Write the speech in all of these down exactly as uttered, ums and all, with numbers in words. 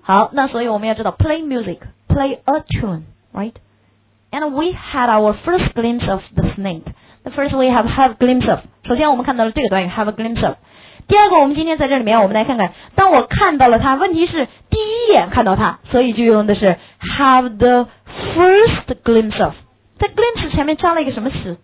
好，那所以我们要知道 play music, play a tune, right? And we had our first glimpse of the snake. The first we have have glimpse of. 首先我们看到了这个短语 have a glimpse of. 第二个，我们今天在这里面，我们来看看，当我看到了它，问题是第一眼看到它，所以就用的是 have the first glimpse of。在 glimpse 前面加了一个什么词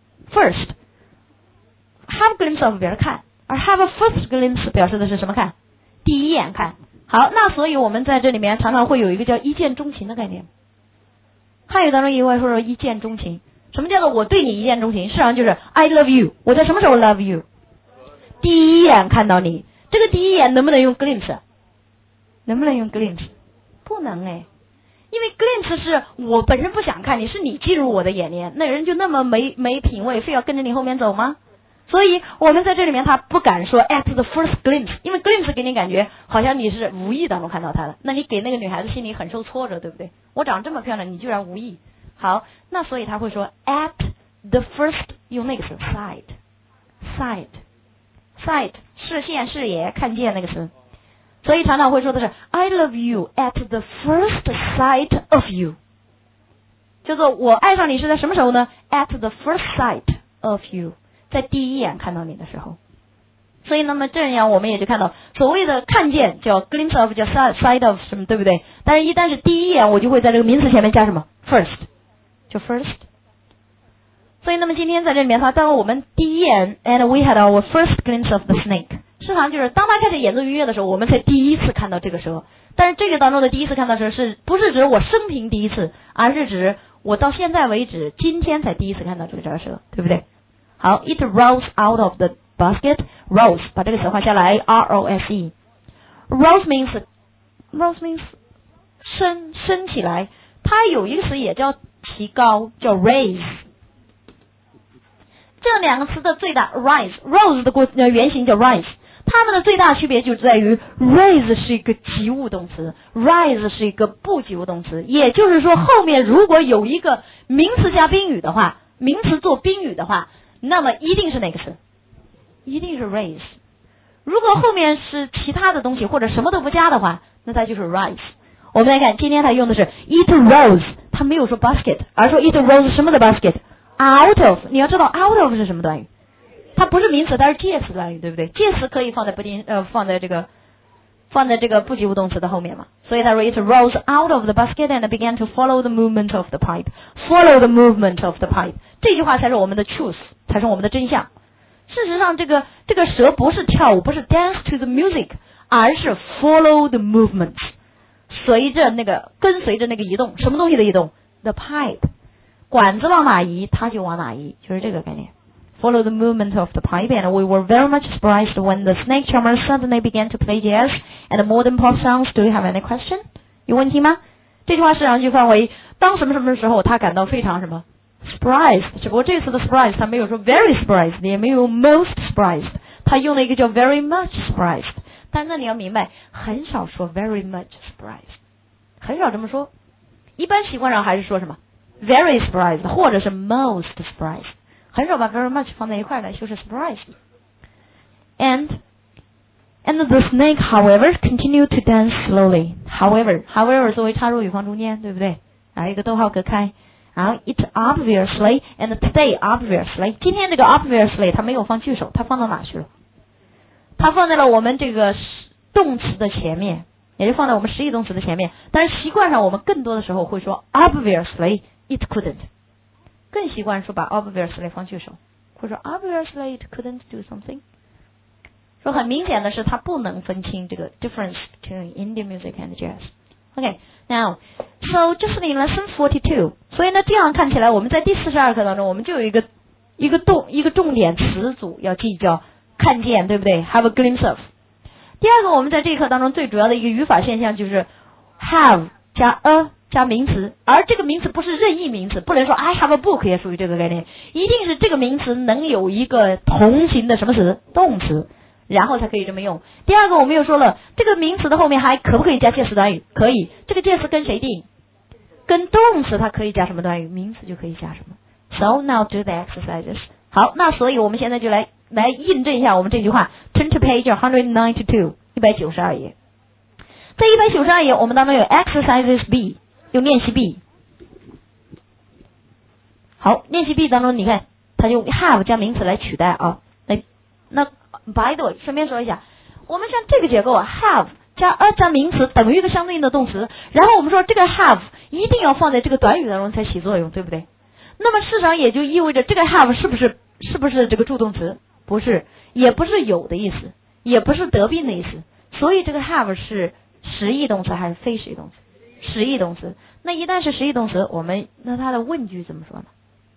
？first。have glimpse of 表示看，而 have a first glimpse 表示的是什么看？第一眼看。好，那所以我们在这里面常常会有一个叫一见钟情的概念。汉语当中也会说一见钟情。什么叫做我对你一见钟情？实际上就是 I love you。我在什么时候 love you？ 第一眼看到你，这个第一眼能不能用 glimpse？ 能不能用 glimpse？ 不能哎，因为 glimpse 是我本身不想看你，是你进入我的眼帘，那人就那么没没品位，非要跟着你后面走吗？所以我们在这里面他不敢说 at the first glimpse， 因为 glimpse 给你感觉好像你是无意当中看到他的，那你给那个女孩子心里很受挫折，对不对？我长这么漂亮，你居然无意。好，那所以他会说 at the first 用那个词 sight sight sight 视线视野看见那个词，所以常常会说的是 I love you at the first sight of you， 叫做我爱上你是在什么时候呢？ at the first sight of you， 在第一眼看到你的时候。所以那么这样我们也就看到所谓的看见叫 glimpse of 叫 sight of 什么，对不对？但是一旦是第一眼，我就会在这个名词前面加什么 first， 就 first。 所以那么今天在这里面他当我们第一眼 and we had our first glimpse of the snake， 实际上就是当他开始演奏音乐的时候，我们才第一次看到这个蛇。但是这个当中的第一次看到蛇是不是指我生平第一次，而是指我到现在为止今天才第一次看到这个蛇，对不对？好， it rose out of the basket, rose 把这个词画下来 R O S E。 rose means rose means 升升起来，它有一个词也叫提高，叫 raise。这两个词的最大 rise rose 的过呃原型叫 rise， 它们的最大区别就在于 raise 是一个及物动词， rise 是一个不及物动词。也就是说后面如果有一个名词加宾语的话，名词做宾语的话，那么一定是哪个词？一定是 raise。 如果后面是其他的东西或者什么都不加的话，那它就是 rise。 我们来看今天它用的是 it rose， 它没有说 basket， 而说 it rose 什么的 basket out of。 你要知道 out of 是什么短语，它不是名词，它是介词短语，对不对？介词可以放在不定呃放在这个放在这个不及物动词的后面嘛。所以他说 it rose out of the basket and began to follow the movement of the pipe。 follow the movement of the pipe 这句话才是我们的 truth， 才是我们的真相。事实上这个这个蛇不是跳舞，不是 dance to the music， 而是 follow the movement， 随着那个跟随着那个移动，什么东西的移动 the pipe， 管子往哪移它就往哪移，就是这个概念。 Follow the movement of the pipe and we were very much surprised when the snake charmer suddenly began to play jazz and modern pop songs. Do you have any question？ 有问题吗？这句话实际上就翻为当什么什么时候他感到非常什么surprised， 只不过这次的 surprise 他没有说 very surprised， 也没有 most surprised， 他用了一个叫 very much surprised。 但是你要明白很少说 very much surprised， 很少这么说，一般习惯上还是说什么 very surprised 或者是 most surprised， 很少把 very much 放在一块来修饰 surprised。 and and the snake however continued to dance slowly。 however however 作为插入语放中间，对不对？然后一个逗号隔开，然后 it obviously and today obviously， 今天这个 obviously 它没有放句首，它放到哪去了？它放在了我们这个动词的前面，也就放在我们实义动词的前面。但是习惯上我们更多的时候会说 obviously it couldn't， 更习惯说把 obviously 放句首，或者说 obviously it couldn't do something。 说很明显的是它不能分清这个 difference between Indian music and jazz。OK， now so just in lesson forty-two， 所以呢这样看起来我们在第四十二课当中我们就有一个一个动一个重点词组要记，叫看见，对不对？ have a glimpse of。 第二个我们在这一课当中最主要的一个语法现象就是 have 加 a 加名词，而这个名词不是任意名词，不能说 I have a book 也属于这个概念，一定是这个名词能有一个同形的什么词动词，然后才可以这么用。第二个我们又说了这个名词的后面还可不可以加介词短语？可以。这个介词跟谁定？跟动词它可以加什么短语，名词就可以加什么。 So now do the exercises。 好，那所以我们现在就来来印证一下我们这句话。 Turn to page one hundred ninety-two， 一百九十二页。 在一百九十二页，我们当中有 exercises B， 有练习 B。好，练习 B 当中，你看，它用 have 加名词来取代啊。那那 by the way， 顺便说一下，我们像这个结构啊 ，have 加 a 加名词等于一个相对应的动词，然后我们说这个 have 一定要放在这个短语当中才起作用，对不对？那么事实上也就意味着这个 have 是不是是不是这个助动词？不是，也不是有的意思，也不是得病的意思。所以这个 have 是实义动词还是非实义动词？实义动词。那一旦是实义动词，我们那它的问句怎么说呢？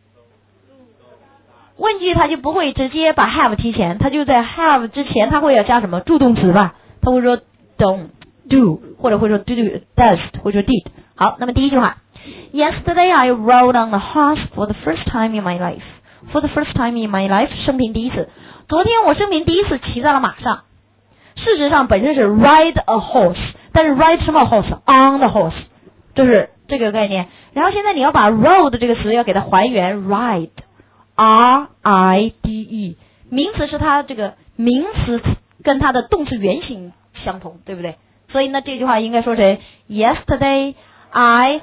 问句它就不会直接把 have 提前，它就在 have 之前，它会要加什么助动词吧？它会说 don't do， 或者会说 do does， 或者说 did。好，那么第一句话 ，Yesterday I rode on the horse for the first time in my life. For the first time in my life， 生平第一次。昨天我生平第一次骑在了马上。事实上本身是 ride a horse， 但是 ride 什么 horse？on the horse， 就是这个概念。然后现在你要把 rode 这个词要给它还原 ride。R I D E， 名词是它这个名词跟它的动词原形相同，对不对？所以呢，这句话应该说成 Yesterday I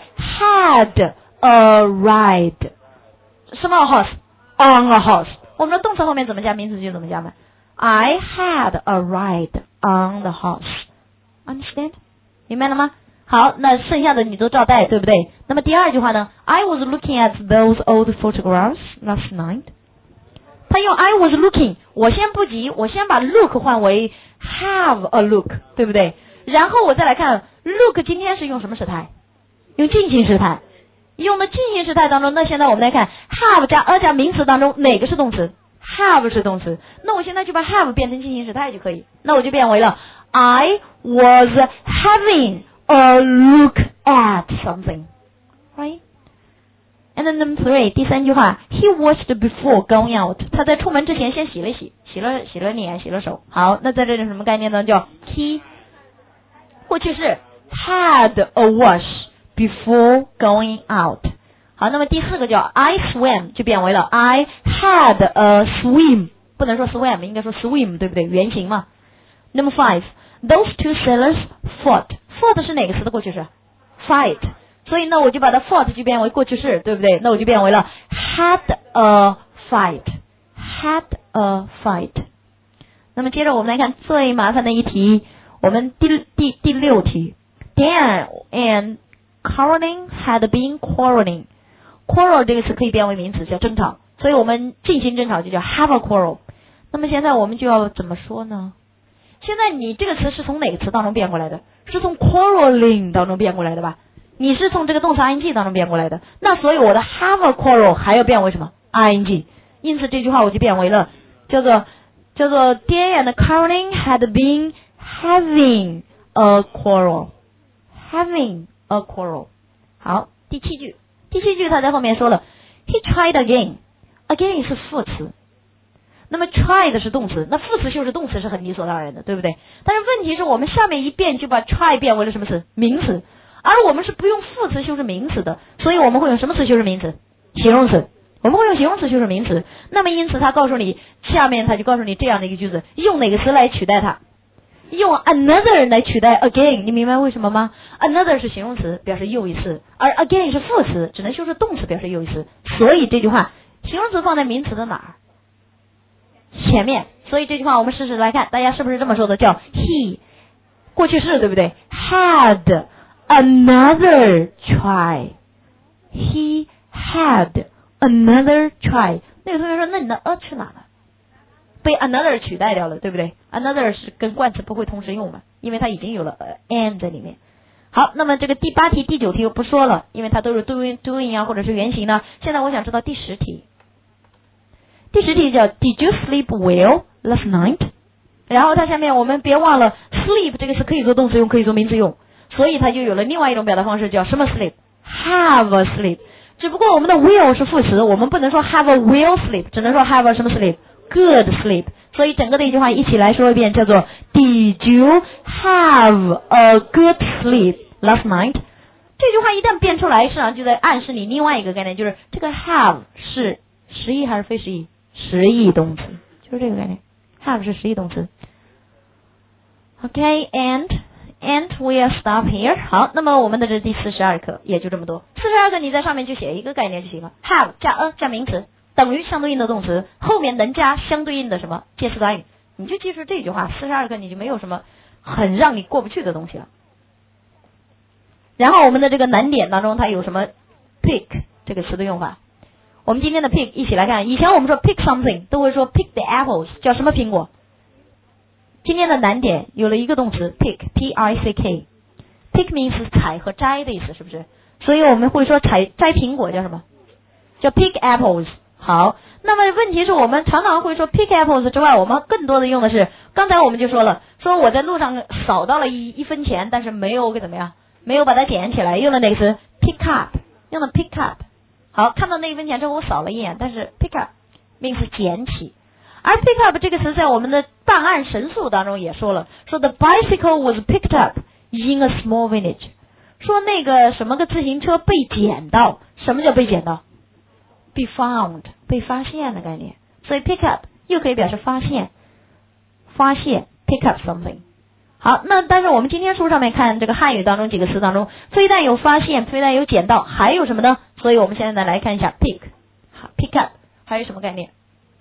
had a ride， 什么 horse on a horse。我们的动词后面怎么加，名词就怎么加嘛。I had a ride on the horse。Understand？ 明白了吗？好，那剩下的你都照带，对不对？那么第二句话呢 ？I was looking at those old photographs last night。他用 I was looking， 我先不急，我先把 look 换为 have a look， 对不对？然后我再来看 look 今天是用什么时态？用进行时态。用的进行时态当中，那现在我们来看 have 加 a 加名词当中哪个是动词 ？have 是动词。那我现在就把 have 变成进行时态就可以。那我就变为了 I was having a look at something, right? And then number three， 第三句话 ，He washed before going out。他在出门之前先洗了洗，洗了洗了脸，洗了手。好，那在这里什么概念呢？叫 He 过去式 had a wash before going out。好，那么第四个叫 I swam 就变为了 I had a swim， 不能说 swam， 应该说 swim， 对不对？原型嘛。Number five。Those two sailors fought. Fought 是哪个词的过去式 ？Fight。所以呢，我就把它 fought 就变为过去式，对不对？那我就变为了 had a fight. Had a fight。那么接着我们来看最麻烦的一题，我们第第第六题。Dan and Caroline had been quarreling. Quarrel 这个词可以变为名词，叫争吵。所以我们进行争吵就叫 have a quarrel。那么现在我们就要怎么说呢？现在你这个词是从哪个词当中变过来的？是从 quarreling 当中变过来的吧？你是从这个动词 ing 当中变过来的。那所以我的 have a quarrel 还要变为什么 ing？ 因此这句话我就变为了叫做叫做 Dan and Caroline had been having a quarrel. Having a quarrel. 好，第七句，第七句他在后面说了 He tried again. Again 是副词。那么 try 的是动词，那副词修饰动词是很理所当然的，对不对？但是问题是我们下面一变就把 try 变为了什么词？名词。而我们是不用副词修饰名词的，所以我们会用什么词修饰名词？形容词。我们会用形容词修饰名词。那么因此他告诉你，下面他就告诉你这样的一个句子，用哪个词来取代它？用 another 来取代 again， 你明白为什么吗？ another 是形容词，表示又一次，而 again 是副词，只能修饰动词，表示又一次。所以这句话形容词放在名词的哪儿？前面。所以这句话我们试试来看，大家是不是这么说的？叫 he 过去式，对不对？ had another try. He had another try. 那个同学说，那你的 a 去哪了？被 another 取代掉了，对不对？ another 是跟冠词不会同时用嘛，因为它已经有了 and 在里面。好，那么这个第八题、第九题我不说了，因为它都是 doing doing 啊，或者是原形呢。现在我想知道第十题。第十题叫 Did you sleep well last night？ 然后它下面我们别忘了 sleep 这个是可以做动词用，可以做名词用，所以它就有了另外一种表达方式，叫什么 sleep？Have a sleep。只不过我们的 will 是副词，我们不能说 have a well sleep， 只能说 have a 什么 sleep？Good sleep。所以整个的一句话一起来说一遍，叫做 Did you have a good sleep last night？ 这句话一旦变出来，实际上就在暗示你另外一个概念，就是这个 have 是实义还是非实义？实义动词，就是这个概念。have 是实义动词。Okay, and And we'll stop here. 好，那么我们的这第四十二课也就这么多。四十二课你在上面就写一个概念就行了 ，have 加 a 加名词等于相对应的动词，后面能加相对应的什么介词短语，你就记住这句话。四十二课你就没有什么很让你过不去的东西了。然后我们的这个难点当中，它有什么 pick 这个词的用法？我们今天的 pick 一起来看。以前我们说 pick something 都会说 pick the apples， 叫什么苹果？今天的难点有了一个动词 pick p i c k pick means 采和摘的意思，是不是？所以我们会说采摘苹果叫什么？叫 pick apples。好，那么问题是我们常常会说 pick apples 之外，我们更多的用的是，刚才我们就说了，说我在路上扫到了一一分钱，但是没有给怎么样，没有把它捡起来，用的哪个词 pick up， 用的 pick up。好，看到那一分钱之后我扫了一眼，但是 pick up means 捡起。而 pick up 这个词在我们的档案神速当中也说了，说 the bicycle was picked up in a small village， 说那个什么个自行车被捡到。什么叫被捡到？ be found， 被发现的概念。所以 pick up 又可以表示发现，发现 pick up something。 好，那但是我们今天书上面看这个汉语当中几个词当中，非但有发现，非但有捡到，还有什么呢？所以我们现在来看一下 pick， 好 pick up 还有什么概念？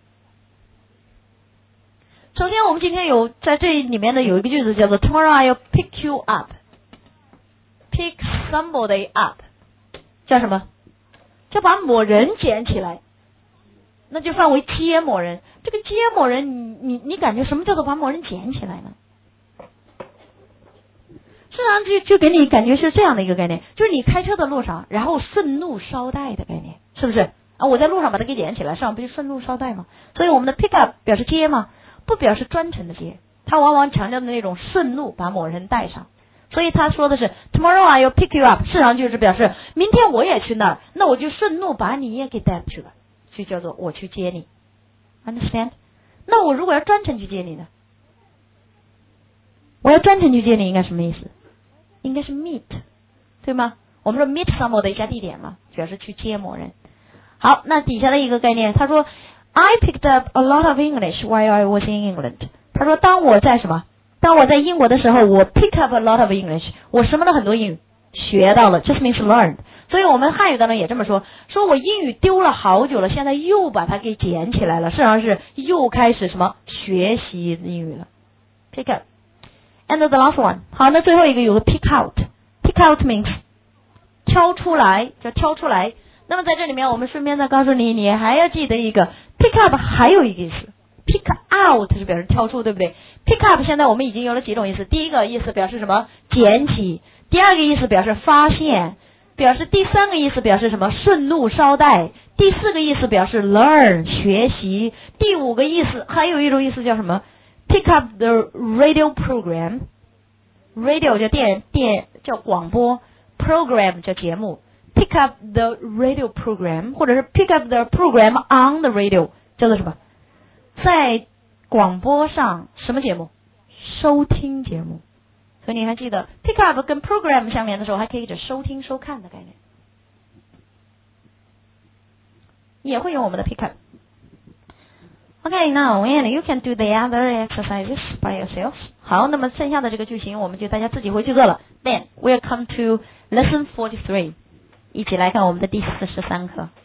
首先我们今天有在这里面的有一个句子叫做 Tomorrow I'll pick you up， pick somebody up 叫什么？叫把某人捡起来，那就范围接某人。这个接某人，你你你感觉什么叫做把某人捡起来呢？实际上就就给你感觉是这样的一个概念，就是你开车的路上，然后顺路捎带的概念，是不是啊？我在路上把它给捡起来，上不就顺路捎带吗？所以我们的 pick up 表示接吗？不表示专程的接，它往往强调的那种顺路把某人带上。所以他说的是 Tomorrow I'll pick you up， 事实上就是表示明天我也去那儿，那我就顺路把你也给带去了，就叫做我去接你。Understand？ 那我如果要专程去接你呢？我要专程去接你应该什么意思？应该是 meet， 对吗？我们说 meet somebody 加地点嘛，表示去接某人。好，那底下的一个概念，他说I picked up a lot of English while I was in England。 他说当我在什么？当我在英国的时候，我 pick up a lot of English， 我什么的很多英语学到了 ，just means learned。所以我们汉语当中也这么说，说我英语丢了好久了，现在又把它给捡起来了，实际上是又开始什么学习英语了 ，pick up。And the last one， 好，那最后一个有个 pick out，pick out means 挑出来，叫挑出来。那么在这里面，我们顺便再告诉你，你还要记得一个 pick up 还有一个意思 ，pick out 是表示挑出，对不对 ？pick up 现在我们已经有了几种意思，第一个意思表示什么？捡起；第二个意思表示发现；表示第三个意思表示什么？顺路捎带；第四个意思表示 learn 学习；第五个意思还有一种意思叫什么 ？pick up the radio program，radio 叫电电叫广播 ，program 叫节目。pick up the radio program， 或者是 pick up the program on the radio， 叫做什么？在广播上什么节目？收听节目。所以你还记得 pick up 跟 program 相连的时候，还可以指收听、收看的概念，也会用我们的 pick up。Okay, now and you can do the other exercises by yourself. 好，那么剩下的这个句型，我们就大家自己回去做了。Then we'll come to lesson forty-three. 一起来看我们的第四十三课。